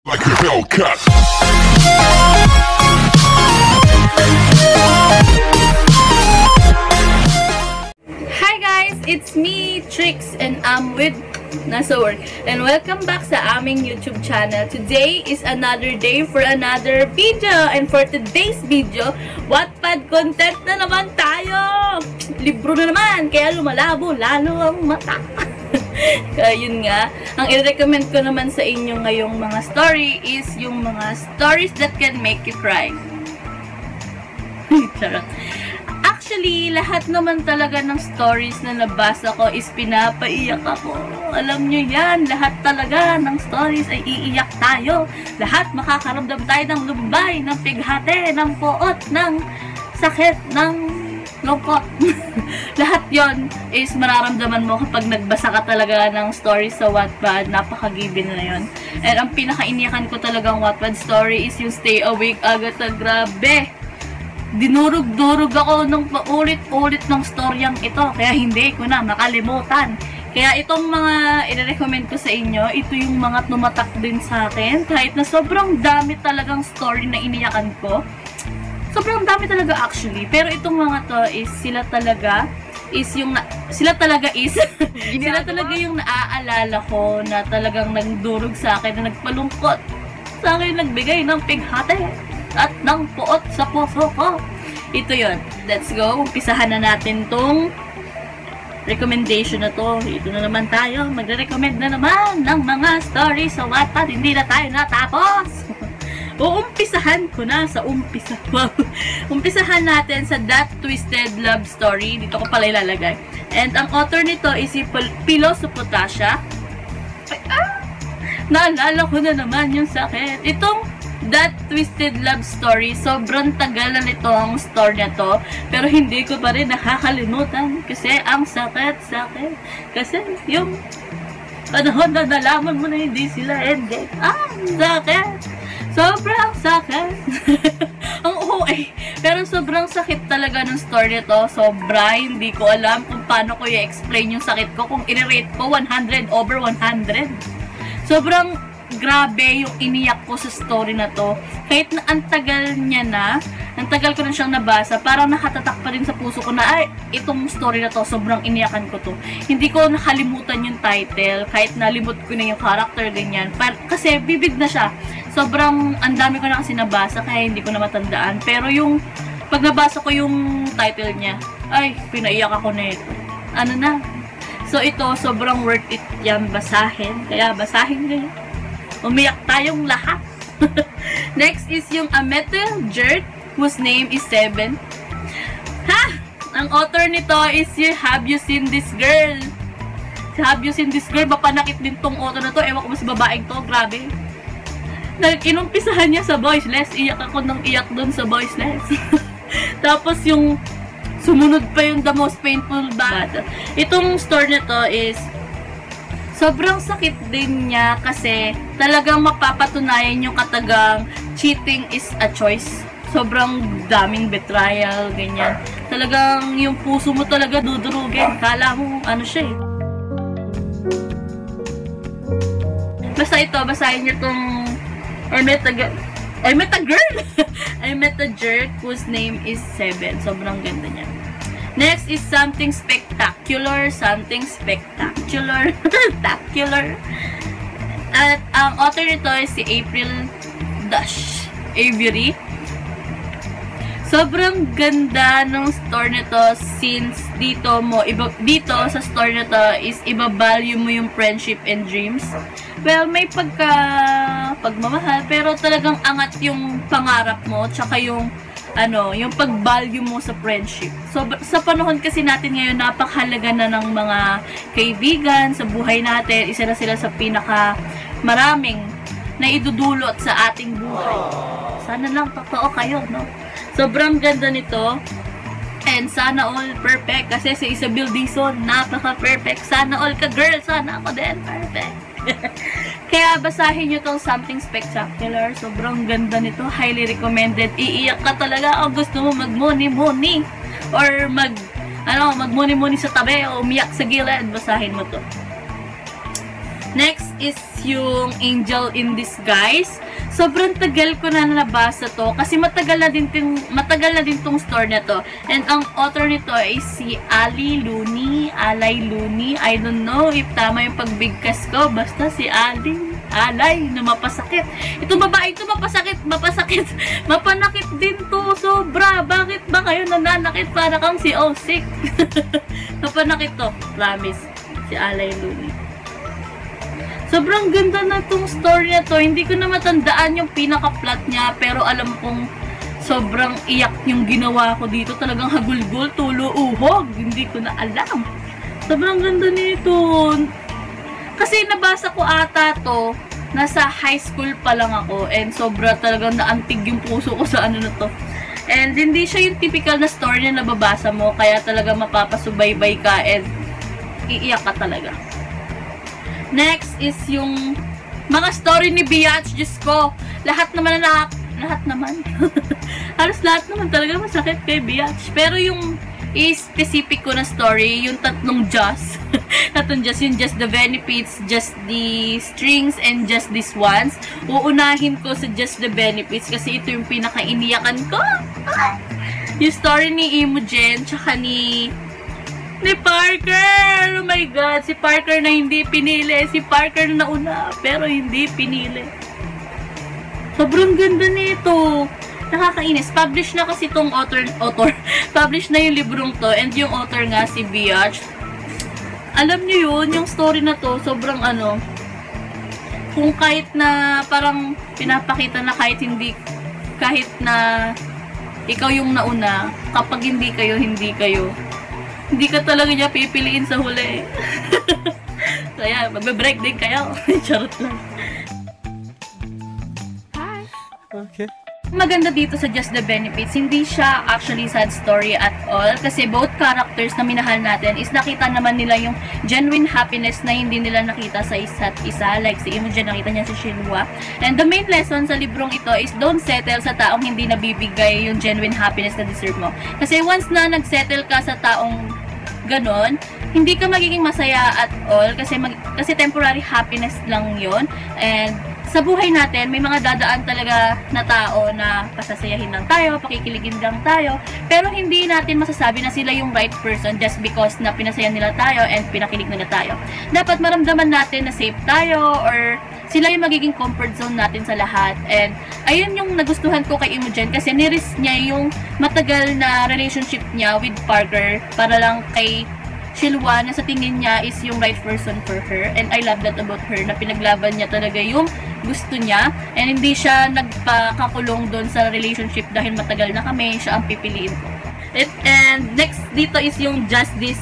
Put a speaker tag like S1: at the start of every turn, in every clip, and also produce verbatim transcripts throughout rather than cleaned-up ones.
S1: Like a Hellcat.
S2: Hi guys, it's me, Trix, and I'm with nasa work. And welcome back sa aming YouTube channel. Today is another day for another video. And for today's video, Wattpad content na naman tayo! Libro na naman, kaya lumalabo lalo ang mata. Kaya yun nga, ang i-recommend ko naman sa inyo ngayong mga story is yung mga stories that can make you cry. Charot. Actually, lahat naman talaga ng stories na nabasa ko is pinapaiyak ako. Alam nyo yan, lahat talaga ng stories ay iiyak tayo. Lahat makakaramdam tayo ng lumbay, ng pighati, ng poot, ng sakit, ng lungkot. Lahat yon is mararamdaman mo kapag nagbasa ka talaga ng stories sa Wattpad. Napakagibin na yun. And ang pinakainiyakan ko talagang Wattpad story is yung Stay Awake Agatha. Grabe! Dinurog-durog ako ng paulit-ulit ng storyang ito. Kaya hindi ko na makalimutan. Kaya itong mga i-recommend ko sa inyo, ito yung mga tumatak din sa akin. Kahit na sobrang dami talagang story na iniyakan ko. Sobrang dami talaga actually. Pero itong mga to is sila talaga is yung na, sila talaga is sila talaga yung naaalala ko na talagang nagdurog sa akin, na nagpalungkot sa akin, nagbigay ng pighati at ng puot sa puso ko. Ito yon. Let's go. Umpisahan na natin tong recommendation na to. Ito na naman tayo. Magre-recommend na naman ng mga stories sa Wattpad. Hindi na tayo natapos. Uumpisahan ko na sa umpisa. Wow. Umpisahan natin sa That Twisted Love Story. Dito ko pala ilalagay. And ang author nito is si Pilos Potasha. Ay, ah! Naalala ko na naman yung sakit. Itong That Twisted Love Story, sobrang tagal na nito ang story na to. Pero hindi ko pa rin nakakalimutan. Kasi ang sakit-sakit. Kasi yung panahon na nalaman mo na hindi sila ending. Ah, sakit! Sobrang sakit. Ang oo eh. Pero sobrang sakit talaga ng story nito. Sobra. Hindi ko alam kung paano ko i-explain yung sakit ko. Kung i-rate ko one hundred over one hundred. Sobrang grabe yung iniyak ko sa story na to. Kahit na ang tagal niya na, ang tagal ko na siyang nabasa, parang nakatatak pa rin sa puso ko na, ay, itong story na to, sobrang iniyakan ko to. Hindi ko nakalimutan yung title, kahit nalimot ko na yung character, ganyan. Par kasi bibig na siya. Sobrang, ang dami ko na kasi nabasa, kaya hindi ko na matandaan. Pero yung, pag nabasa ko yung title niya, ay, pinaiyak ako na ito. Ano na? So, ito, sobrang worth it yan basahin. Kaya, basahin nyo. Umiyak tayong lahat. Next is yung Ameta Jert, whose name is Seven. Ha! Ang author nito is yung Have You Seen This Girl? Have You Seen This Girl? Mapanakit din tong author na to. Ewan ko mas babaeng to. Grabe. Inumpisahan niya sa voiceless. Iyak ako ng iyak dun sa voiceless. Tapos yung sumunod pa yung The Most Painful Battle. Itong story nito is sobrang sakit din niya kasi talagang mapapatunayan yung katagang cheating is a choice. Sobrang daming betrayal, ganyan. Talagang yung puso mo talaga dudurugin. Kala mo ano siya eh. Basta ito, basahin niyo tong I met a girl. I met a girl! I met a jerk whose name is Seven. Sobrang ganda niya. Next is Something Spectacular. Something Spectacular. Spectacular. At ang author nito is si April Dash Avery. Sobrang ganda ng story nito since dito mo, iba, dito sa story nito is iba-value mo yung friendship and dreams. Well, may pagka pagmamahal, pero talagang angat yung pangarap mo, tsaka yung ano, yung pag-value mo sa friendship. So, sa panahon kasi natin ngayon, napakahalaga na ng mga kaibigan sa buhay natin. Isa na sila sa pinaka maraming na idudulot sa ating buhay. Sana lang totoo kayo, no? Sobrang ganda nito. And sana all perfect. Kasi si Isabel Dizon, napaka-perfect. Sana all ka, girl. Sana ako din. Perfect. Kaya basahin nyo tong Something Spectacular. Sobrang ganda nito. Highly recommended. Iiyak ka talaga. O gusto mo mag-muni-muni. Or mag, ano, mag-muni-muni sa tabi. O umiyak sa gilid. Basahin mo to. Next is yung Angel in Disguise. Sobrang tagal ko na nabasa to kasi matagal na din ting, matagal na din tong story na to. And ang author nito ay si Ali Looney, Alay Looney. I don't know if tama yung pagbigkas ko. Basta si Ali, Alay, na mapasakit. Ito babae ito mapasakit, mapasakit. Mapanakit din to. Sobra. Bakit ba kayo nananakit para kang si Osik? Mapanakit to. Promise. Si Alay Looney. Sobrang ganda na tong story na to. Hindi ko na matandaan yung pinaka-plot niya, pero alam kong sobrang iyak yung ginawa ko dito. Talagang hagulgol, tulo, uhog. Hindi ko na alam. Sobrang ganda nito. Kasi nabasa ko ata to, nasa high school pa lang ako, and sobra talagang naantig yung puso ko sa ano na to. And hindi siya yung typical na story na nababasa mo, kaya talaga mapapasubaybay ka and iiyak ka talaga. Next is yung mga story ni Biatch. Diyos ko, lahat naman na lahat naman. Halos lahat naman talaga masakit kay Biatch. Pero yung specific ko na story, yung tatlong just, tatlong just, yung just the benefits, just the strings, and just this ones. Uunahin ko sa just the benefits kasi ito yung pinaka-iniyakan ko. Yung story ni Imogen, tsaka ni ni Parker! Oh my God! Si Parker na hindi pinili. Si Parker na nauna, pero hindi pinili. Sobrang ganda nito. Nakakainis. Publish na kasi itong author, author. Publish na yung librong to, and yung author nga si Biatch. Alam niyo yun, yung story na to, sobrang ano, kung kahit na parang pinapakita na kahit hindi, kahit na ikaw yung nauna, kapag hindi kayo, hindi kayo. Hindi ka talaga niya pipiliin sa huli. So, yan. Magbe-break din kayo. Charot lang. Hi!
S1: Okay.
S2: Maganda dito sa Just the Benefits, hindi siya actually sad story at all. Kasi both characters na minahal natin is nakita naman nila yung genuine happiness na hindi nila nakita sa isa't isa. Like si Imogen, nakita niya si Shinhwa. And the main lesson sa librong ito is don't settle sa taong hindi nabibigay yung genuine happiness na deserve mo. Kasi once na nag-settle ka sa taong ganon, hindi ka magiging masaya at all kasi mag, kasi temporary happiness lang yon. And sa buhay natin, may mga dadaan talaga na tao na pasasayahin lang tayo, pakikiligin lang tayo, pero hindi natin masasabi na sila yung right person just because na pinasaya nila tayo and pinakilig nila tayo. Dapat maramdaman natin na safe tayo or sila yung magiging comfort zone natin sa lahat. And ayun yung nagustuhan ko kay Imogen kasi nirisk niya yung matagal na relationship niya with Parker para lang kay Shinhwa na sa tingin niya is yung right person for her. And I love that about her, na pinaglaban niya talaga yung gusto niya and hindi siya nagpakakulong doon sa relationship dahil matagal na kami, siya ang pipiliin ko. It, and next dito is yung just this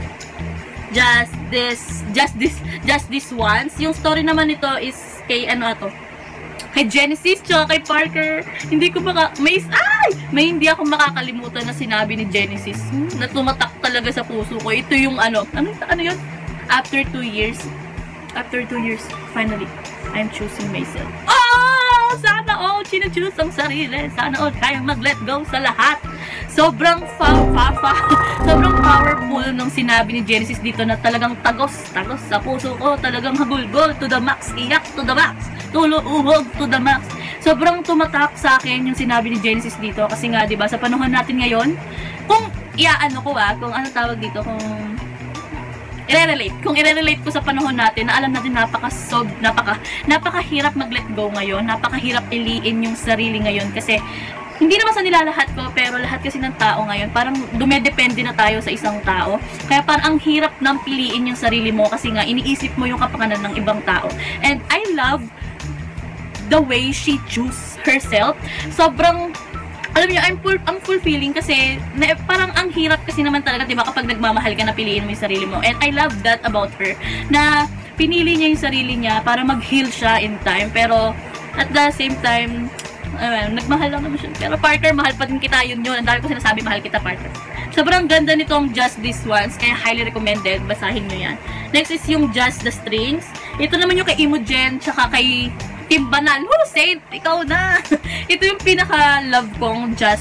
S2: just this just this just this once. Yung story naman nito is kay ano ato, kay Genesis tsaka kay Parker. Hindi ko maka may ay may hindi ako makakalimutan na sinabi ni Genesis hmm, na tumatak talaga sa puso ko. Ito yung ano ano, ano yun, after two years after two years finally I'm choosing myself. Oh! Sana all chino-choose ang sarili. Sana all kayang mag-let go sa lahat. Sobrang fa fa fa sobrang powerful nung sinabi ni Genesis dito na talagang tagos, tagos sa puso ko. Talagang hagulgol to the max, iyak to the max, tulo uhog to the max. Sobrang tumatak sa akin yung sinabi ni Genesis dito kasi nga 'di ba sa panahon natin ngayon, kung iaano ko ah, kung ano tawag dito, kung i-relate. Kung i-relate ko sa panahon natin, na alam natin napaka sob, napaka napakahirap mag-let go ngayon, napakahirap piliin yung sarili ngayon kasi hindi naman sa nilalahat ko, pero lahat kasi ng tao ngayon, parang dumedepende na tayo sa isang tao. Kaya parang ang hirap nang piliin yung sarili mo kasi nga iniisip mo yung kapakanan ng ibang tao. And I love the way she choose herself. Sobrang alam niyo, I'm full, ang fulfilling kasi na, parang ang hirap kasi naman talaga, diba, kapag nagmamahal ka na piliin mo yung sarili mo. And I love that about her, na pinili niya yung sarili niya para mag-heal siya in time. Pero at the same time, uh, nagmahal lang naman siya. Pero Parker, mahal pa din kita, yun yun. Ang dami ko sinasabi, mahal kita, Parker. Sobrang ganda nitong Just This Once, kaya highly recommended, basahin nyo yan. Next is yung Just the Strings. Ito naman yung kay Imogen, tsaka kay Timbanan. Who said? Ikaw na! Ito yung pinaka-love kong just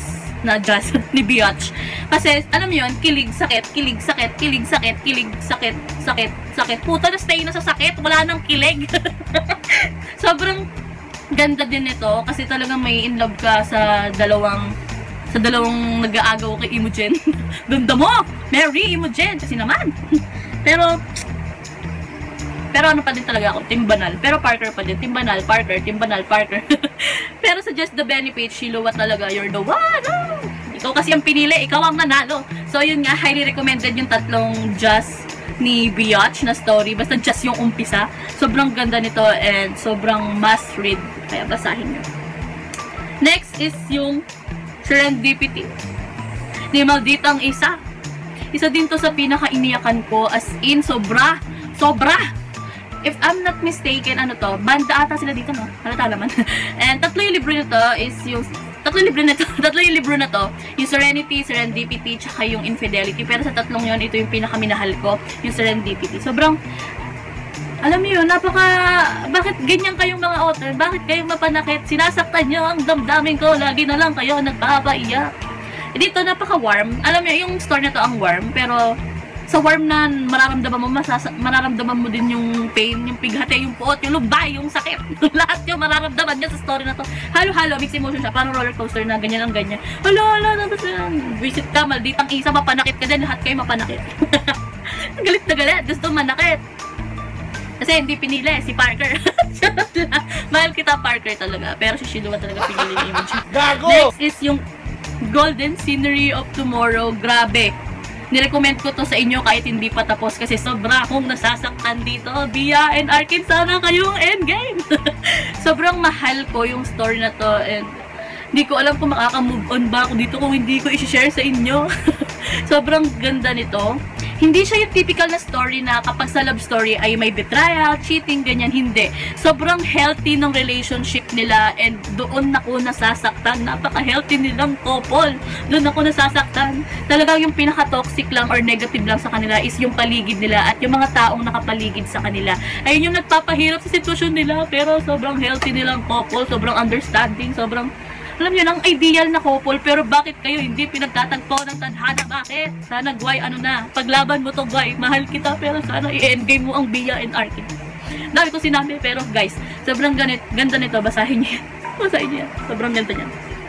S2: na Just ni Biatch. Kasi, alam mo yun, kilig, sakit, kilig, sakit, kilig, sakit, kilig, sakit, sakit, sakit. Puta na stay na sa sakit, wala nang kilig. Sobrang ganda din ito kasi talagang may in love ka sa dalawang sa dalawang nag-aagaw kay Imogen. Ganda mo! Mary Imogen! Kasi naman. Pero, pero ano pa din talaga ako, Team Banal. Pero Parker pa din. Team Banal, Parker, Team Banal, Parker. Pero sa Just the Benefit, Shiloh talaga, you're the one. Oh! Ikaw kasi ang pinili, ikaw ang nanalo. So yun nga, highly recommended yung tatlong Just ni Biatch na story. Basta Just yung umpisa. Sobrang ganda nito and sobrang must read. Kaya basahin nyo. Next is yung Serendipity ni Malditang Isa. Isa din to sa pinaka-iniyakan ko. As in, sobra. Sobra! If I'm not mistaken, ano to, banda ata sila dito, no? Halata naman. And tatlo yung libro nito is yung, tatlo yung libro na to, tatlo yung libro na to, yung Serenity, Serendipity, tsaka yung Infidelity. Pero sa tatlong yon ito yung pinakaminahal ko, yung Serendipity. Sobrang, alam niyo yun, napaka, bakit ganyan kayong mga author? Bakit kayong mapanakit? Sinasaktan nyo ang damdamin ko, lagi na lang kayo nagpapaiyak. E dito, napaka-warm. Alam niyo, yung story na to ang warm, pero sa warm na mararamdaman mo, masasa mararamdaman mo din yung pain, yung pighati, yung puot, yung lubay, yung sakit. Lahat yung mararamdaman niya sa story na to. Halo-halo, mixed emotion siya. Parang roller coaster na ganyan ang ganyan. Hala, hala, tapos visit ka, Malditang Isa, mapanakit ka din. Lahat kayo mapanakit. Galit na galit. Gusto manakit. Kasi hindi pinili, si Parker. Mahal kita, Parker talaga. Pero si Shiloh talaga pinili ni Imogen. Next is yung Golden Scenery of Tomorrow. Grabe. Nirecommend ko to sa inyo kahit hindi pa tapos kasi sobra akong nasasaktan dito. Bia and Arkin, sana kayong endgame. Sobrang mahal ko yung story na to and hindi ko alam kung makaka-move on ba ako dito kung hindi ko i-share sa inyo. Sobrang ganda nito. Hindi siya yung typical na story na kapag sa love story ay may betrayal, cheating, ganyan. Hindi. Sobrang healthy ng relationship nila and doon ako nasasaktan. Napaka-healthy nilang couple. Doon ako nasasaktan. Talagang yung pinaka-toxic lang or negative lang sa kanila is yung paligid nila at yung mga taong nakapaligid sa kanila. Ayun yung nagpapahirap sa sitwasyon nila pero sobrang healthy nilang couple. Sobrang understanding. Sobrang alam niyo, ang ideal na couple, pero bakit kayo hindi pinagtatagpo ng tadhana? Bakit? Sana, Gway, ano na, paglaban mo to, Gway, mahal kita, pero sana i-endgame mo ang Bia and Arkin. Dami ko sinabi, pero guys, sobrang ganit, ganda nito, basahin niyo yan. Basahin niyo yan. Sobrang ganda niyan.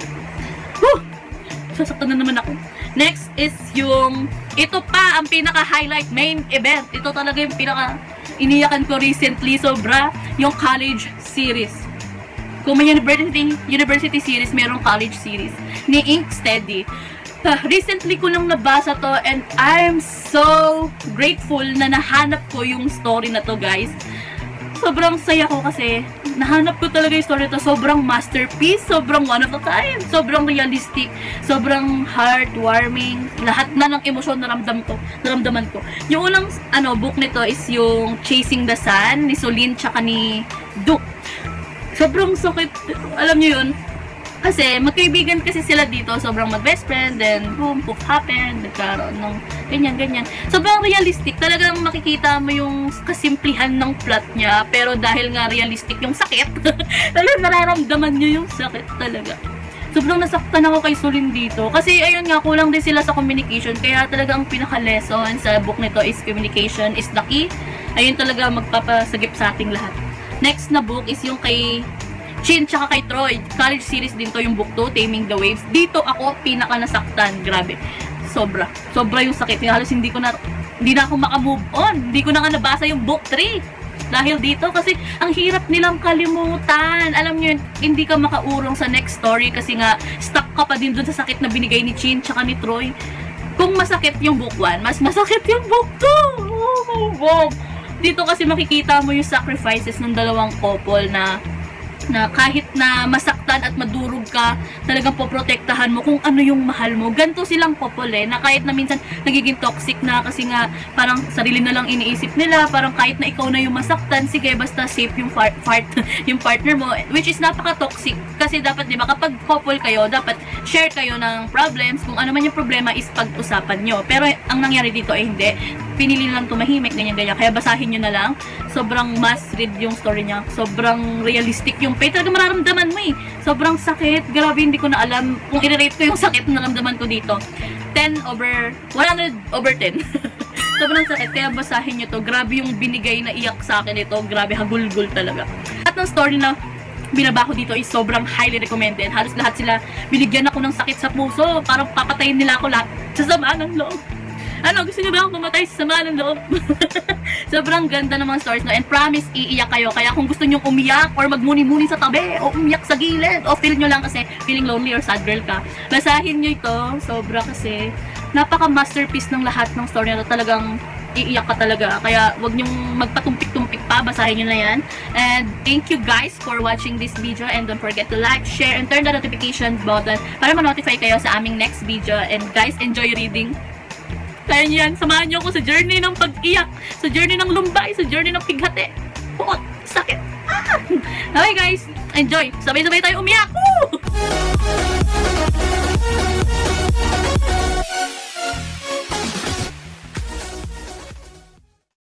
S2: Woo! Sasaktan na naman ako. Next is yung, ito pa ang pinaka-highlight main event. Ito talaga yung pinaka-iniyakan ko recently, sobra, yung college series. Kung may university, university series, merong college series ni Ink Steady. Uh, recently ko lang nabasa to and I'm so grateful na nahanap ko yung story na to, guys. Sobrang saya ko kasi nahanap ko talaga yung story to. Sobrang masterpiece, sobrang one of a kind, sobrang realistic, sobrang heartwarming. Lahat na ng emosyon naramdam ko, naramdaman ko. Yung unang ano, book nito is yung Chasing the Sun ni Solin tsaka ni Duke. Sobrang sakit, alam niyo yun, kasi magkaibigan kasi sila dito, sobrang mag-best friend, then boom, poof happened, nagkaroon ng ganyan-ganyan. Sobrang realistic, talagang makikita mo yung kasimplihan ng plot niya, pero dahil nga realistic yung sakit, talagang nararamdaman niyo yung sakit talaga. Sobrang nasaktan ako kay Solin dito, kasi ayun nga, kulang din sila sa communication, kaya talaga ang pinaka-lesson sa book nito is communication is the key. Ayun talaga magpapasagip sa ating lahat. Next na book is yung kay Chin tsaka kay Troy. College series din to, yung book to, Taming the Waves. Dito ako pinaka nasaktan. Grabe. Sobra. Sobra yung sakit. Halos hindi ko na, hindi na ako makamove on. Hindi ko na nga nabasa yung book three. Dahil dito, kasi ang hirap nilang kalimutan. Alam nyo yun, hindi ka makaurong sa next story kasi nga stuck ka pa din dun sa sakit na binigay ni Chin tsaka ni Troy. Kung masakit yung book one, mas masakit yung book two. Oh my God. Dito kasi makikita mo yung sacrifices ng dalawang couple na na kahit na masaktan at madurog ka, talagang poprotektahan mo kung ano yung mahal mo. Ganto silang couple eh, na kahit na minsan nagiging toxic na kasi nga parang sarili na lang iniisip nila, parang kahit na ikaw na yung masaktan, sige basta safe yung part, part yung partner mo, which is napaka-toxic. Kasi dapat, di ba, kapag couple kayo, dapat share kayo ng problems, kung ano man yung problema is pag-usapan nyo. Pero ang nangyari dito ay hindi. pinili lang tumahimik, ganyan-ganyan. Kaya basahin nyo na lang. Sobrang must read yung story niya. Sobrang realistic yung pain. Talaga mararamdaman mo eh. Sobrang sakit. Grabe, hindi ko na alam kung i-rate ko yung sakit na naramdaman ko dito. ten over, one hundred over ten. Sobrang sakit. Kaya basahin nyo to. Grabe yung binigay na iyak sa akin ito. Grabe, hagulgul talaga. At ng story na binaba ko dito is sobrang highly recommended. Halos lahat sila binigyan ako ng sakit sa puso. Parang papatayin nila ako lahat sa sama ng loob. Ano, gusto niyo ba akong pumatay sa sama ng loob? Sobrang ganda ng mga stories, no? And promise, iiyak kayo. Kaya kung gusto niyo umiyak or magmuni-muni sa tabi o umiyak sa gilid o feel nyo lang kasi feeling lonely or sad girl ka, basahin nyo ito. Sobra kasi napaka-masterpiece ng lahat ng story na ito. Talagang iiyak ka talaga. Kaya wag nyong magpatumpik-tumpik pa. Basahin nyo na yan. And thank you guys for watching this video. And don't forget to like, share, and turn the notification button para ma-notify kayo sa aming next video. And guys, enjoy reading. Kaya nyo yan. Samahan nyo ako sa journey ng pag-iyak. Sa journey ng lumbay. Sa journey ng pighati. Puot. Sakit. Ah! Okay guys. Enjoy. Sabay-sabay tayo umiyak. Woo!